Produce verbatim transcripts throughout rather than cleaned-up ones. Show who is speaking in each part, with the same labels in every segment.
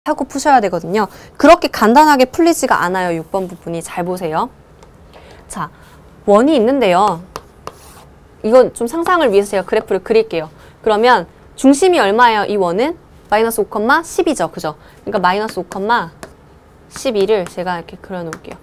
Speaker 1: 하고 푸셔야 되거든요. 그렇게 간단하게 풀리지가 않아요. 육 번 부분이. 잘 보세요. 자, 원이 있는데요. 이건 좀 상상을 위해서 제가 그래프를 그릴게요. 그러면 중심이 얼마예요? 이 원은? 마이너스 오, 십이죠. 그죠? 그러니까 마이너스 오, 십이를 제가 이렇게 그려놓을게요.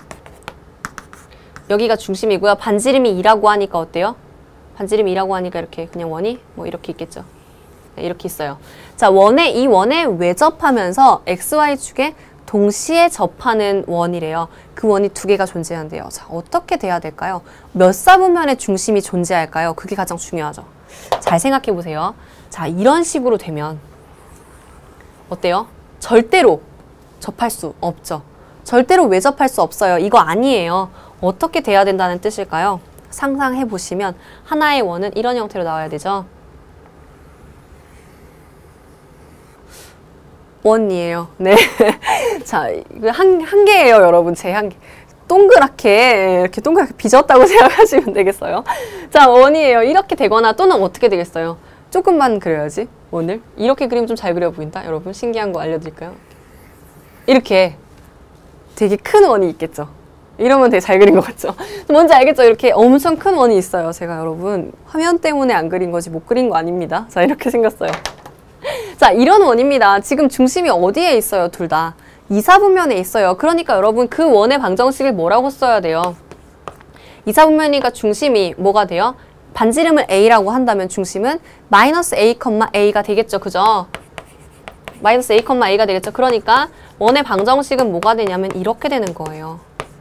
Speaker 1: 여기가 중심이고요. 반지름이 이라고 하니까 어때요? 반지름이 이라고 하니까 이렇게 그냥 원이 뭐 이렇게 있겠죠. 네, 이렇게 있어요. 자, 원에 이 원에 외접하면서 엑스와이축에 동시에 접하는 원이래요. 그 원이 두 개가 존재한대요. 자, 어떻게 돼야 될까요? 몇 사분면의 중심이 존재할까요? 그게 가장 중요하죠. 잘 생각해 보세요. 자, 이런 식으로 되면 어때요? 절대로 접할 수 없죠. 절대로 외접할 수 없어요. 이거 아니에요. 어떻게 돼야 된다는 뜻일까요? 상상해 보시면 하나의 원은 이런 형태로 나와야 되죠. 원이에요. 네. 자, 한, 한 개예요, 여러분. 제 한 개. 동그랗게, 이렇게 동그랗게 빚었다고 생각하시면 되겠어요. 자, 원이에요. 이렇게 되거나 또는 어떻게 되겠어요? 조금만 그려야지, 원을. 이렇게 그리면 좀 잘 그려 보인다, 여러분. 신기한 거 알려드릴까요? 이렇게 되게 큰 원이 있겠죠. 이러면 되게 잘 그린 것 같죠? 뭔지 알겠죠? 이렇게 엄청 큰 원이 있어요. 제가 여러분, 화면 때문에 안 그린 거지 못 그린 거 아닙니다. 자, 이렇게 생겼어요. 자, 이런 원입니다. 지금 중심이 어디에 있어요? 둘 다. 이사분면에 있어요. 그러니까 여러분 그 원의 방정식을 뭐라고 써야 돼요? 이사분면이니까 중심이 뭐가 돼요? 반지름을 A라고 한다면 중심은 마이너스 A, A가 되겠죠. 그죠? 마이너스 A, A가 되겠죠. 그러니까 원의 방정식은 뭐가 되냐면 이렇게 되는 거예요.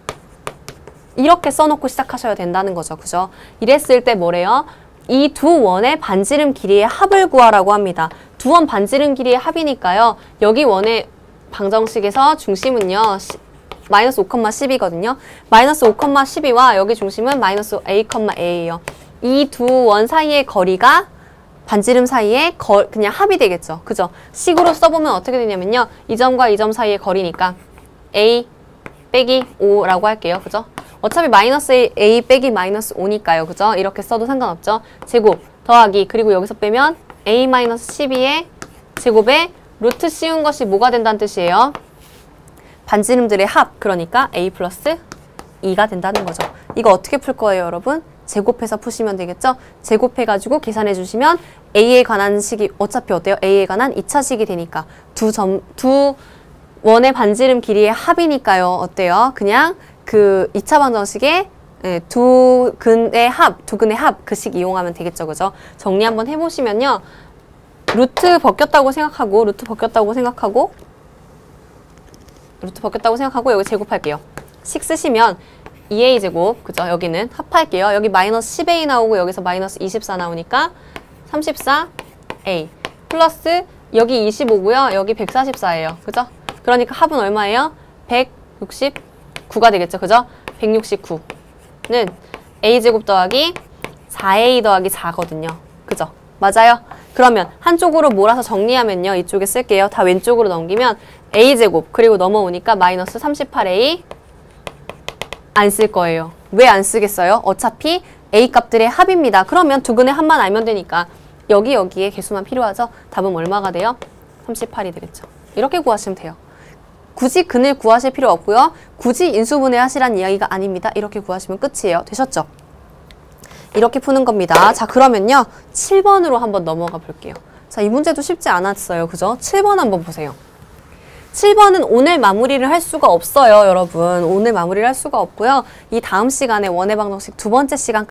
Speaker 1: 이렇게 써놓고 시작하셔야 된다는 거죠. 그죠? 이랬을 때 뭐래요? 이 두 원의 반지름 길이의 합을 구하라고 합니다. 두 원 반지름 길이의 합이니까요. 여기 원의 방정식에서 중심은요. 마이너스 오, 십이거든요. 마이너스 오, 십이와 여기 중심은 마이너스 A, A예요. 이 두 원 사이의 거리가 반지름 사이의 거, 그냥 합이 되겠죠. 그죠? 식으로 써보면 어떻게 되냐면요. 이 점과 이 점 사이의 거리니까 A 빼기 오라고 할게요. 그죠? 어차피 마이너스 A 빼기 마이너스 오니까요. 그죠? 이렇게 써도 상관없죠. 제곱 더하기 그리고 여기서 빼면 A 마이너스 십이의 제곱에 루트 씌운 것이 뭐가 된다는 뜻이에요? 반지름들의 합. 그러니까 A 플러스 이가 된다는 거죠. 이거 어떻게 풀 거예요, 여러분? 제곱해서 푸시면 되겠죠? 제곱해가지고 계산해 주시면 A에 관한 식이 어차피 어때요? A에 관한 이 차 식이 되니까 두 점, 두 원의 반지름 길이의 합이니까요. 어때요? 그냥 그 이 차 방정식에 예, 두 근의 합, 두 근의 합 그 식 이용하면 되겠죠. 그죠? 정리 한번 해보시면요. 루트 벗겼다고 생각하고 루트 벗겼다고 생각하고 루트 벗겼다고 생각하고 여기 제곱할게요. 식 쓰시면 이 에이 제곱, 그죠? 여기는 합할게요. 여기 마이너스 십 에이 나오고 여기서 마이너스 이십사 나오니까 삼십사 에이 플러스 여기 이십오고요. 여기 백사십사예요. 그죠? 그러니까 합은 얼마예요? 백육십구가 되겠죠. 그죠? 백육십구는 A 제곱 더하기 사 에이 더하기 사거든요. 그죠? 맞아요? 그러면 한쪽으로 몰아서 정리하면요. 이쪽에 쓸게요. 다 왼쪽으로 넘기면 A 제곱 그리고 넘어오니까 마이너스 삼십팔 에이 안 쓸 거예요. 왜 안 쓰겠어요? 어차피 A 값들의 합입니다. 그러면 두 근의 합만 알면 되니까 여기 여기에 개수만 필요하죠. 답은 얼마가 돼요? 삼십팔이 되겠죠. 이렇게 구하시면 돼요. 굳이 근을 구하실 필요 없고요. 굳이 인수분해 하시란 이야기가 아닙니다. 이렇게 구하시면 끝이에요. 되셨죠? 이렇게 푸는 겁니다. 자, 그러면요. 칠 번으로 한번 넘어가 볼게요. 자, 이 문제도 쉽지 않았어요. 그죠? 칠 번 한번 보세요. 칠 번은 오늘 마무리를 할 수가 없어요, 여러분. 오늘 마무리를 할 수가 없고요. 이 다음 시간에 원의 방정식 두 번째 시간